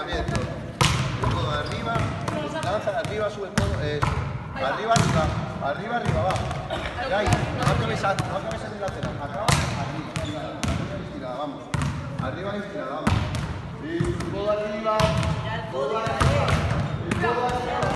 bien, todo. El codo arriba, lanza, arriba, sube el codo, arriba, arriba, arriba, arriba, va. Y ahí, no acabes en lateral, acaba, arriba, arriba, estirada, vamos. Arriba, estirada, vamos. Y codo arriba, codo arriba, codo arriba.